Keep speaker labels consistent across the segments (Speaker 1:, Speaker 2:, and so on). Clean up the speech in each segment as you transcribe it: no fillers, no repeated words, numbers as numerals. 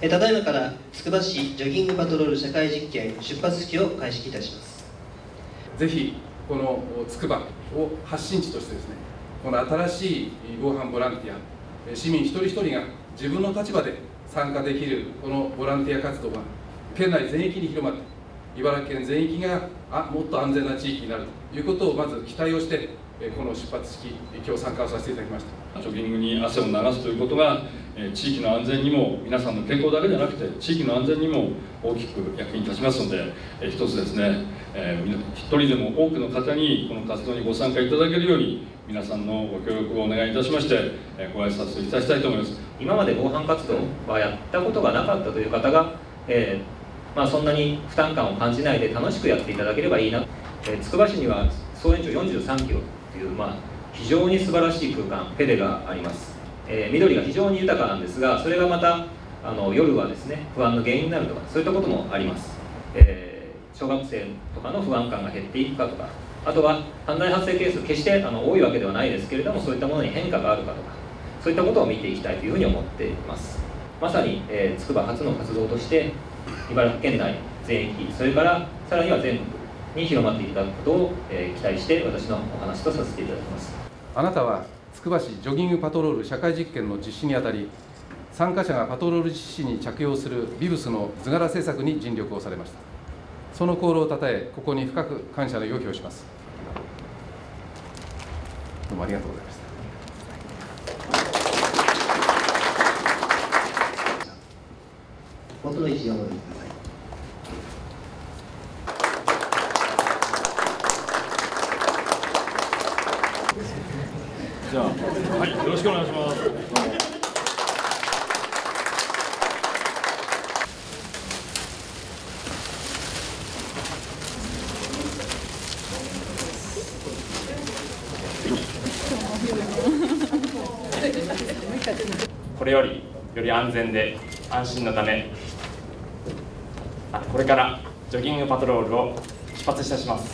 Speaker 1: ただいまからつくば市ジョギングパトロール社会実験出発式を開始いたします。
Speaker 2: ぜひこのつくばを発信地としてですね、この新しい防犯ボランティア、市民一人一人が自分の立場で参加できるこのボランティア活動が県内全域に広まって、茨城県全域がもっと安全な地域になるということをまず期待をして、この出発式、今日参加をさせていただきました。
Speaker 3: ジョギングに汗を流すということが、地域の安全にも、皆さんの健康だけじゃなくて、地域の安全にも大きく役に立ちますので、一つですね、一人でも多くの方にこの活動にご参加いただけるように、皆さんのご協力をお願いいたしまして、ご挨拶いたしたいと思います。
Speaker 4: 今まで防犯活動はやったことがなかったという方が、そんなに負担感を感じないで楽しくやっていただければいいな。つくば市には総延長43キロという、非常に素晴らしい空間、ペデがあります。緑が非常に豊かなんですが、それがまた夜はですね、不安の原因になるとか、そういったこともあります。小学生とかの不安感が減っていくかとか、あとは犯罪発生ケース、決して多いわけではないですけれども、そういったものに変化があるかとか、そういったことを見ていきたいというふうに思っています。まさにつくば初の活動として、茨城県内全域、それからさらには全国に広まっていただくことを期待して、私のお話とさせていただきます。
Speaker 2: あなたはつくば市ジョギングパトロール社会実験の実施にあたり、参加者がパトロール実施に着用するビブスの図柄制作に尽力をされました。その功労をたたえ、ここに深く感謝の意を表します。どうもありがとうございました。
Speaker 1: 元の位置にお戻りください。
Speaker 5: じゃあ、はい、よろしくお願いします。これより安全で安心のため、これからジョギングパトロールを出発いたします。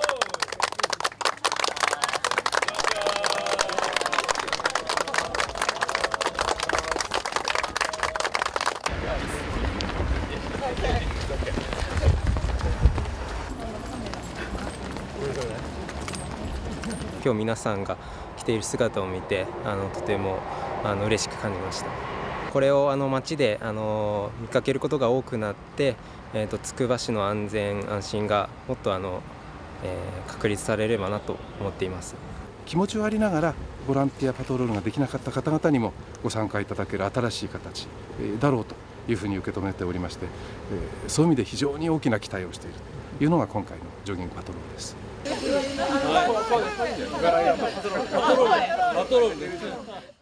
Speaker 6: 今日皆さんが着ている姿を見てとても嬉しく感じました。これを街で見かけることが多くなって、つくば市の安全安心がもっと確立されればなと思っています。
Speaker 2: 気持ちはありながらボランティアパトロールができなかった方々にもご参加いただける新しい形だろうというふうに受け止めておりまして、そういう意味で非常に大きな期待をしているというのが今回のジョギングパトロールです。パトロール